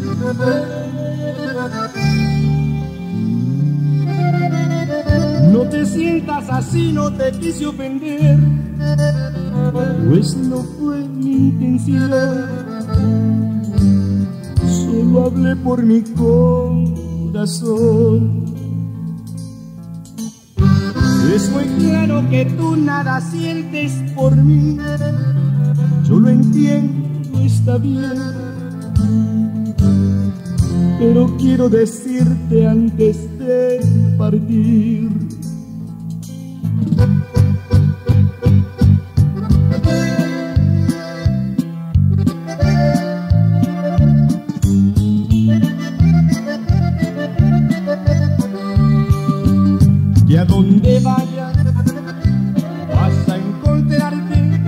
No te sientas así, no te quise ofender, pues no fue mi intención. Solo hablé por mi corazón. Es muy claro que tú nada sientes por mí. Yo lo entiendo, está bien, pero quiero decirte antes de partir. Que a donde vayas vas a encontrarte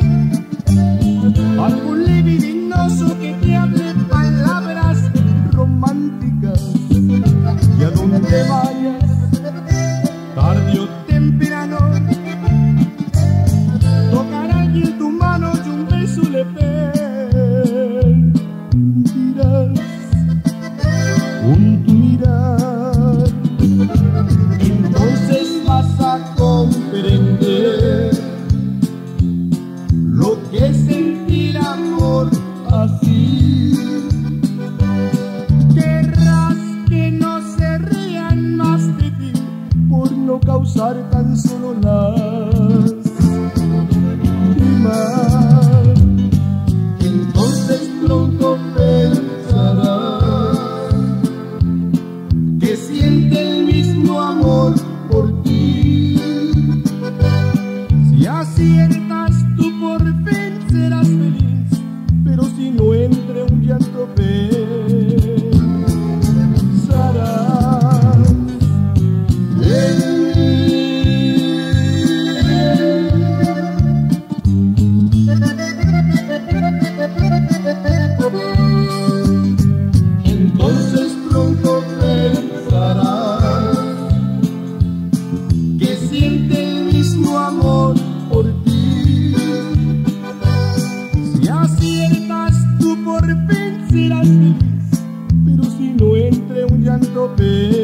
algún libidinoso que te hable palabras románticas. Que a donde vayas, tarde o temprano, tocará alguien tu mano y un beso le pedirás con tu mirar. Entonces vas a comprender lo que es sentir amor así. Querrás que no se rían más de ti por no causar tan solo lástimas. Entonces pronto pensarás que siente el mismo amor por ti. Si aciertas tú por fin serás feliz, pero si no entre un llanto pensarás en Entonces pronto pensarás que siente el mismo amor por ti. Si aciertas tú por fin serás feliz, pero si no entre un llanto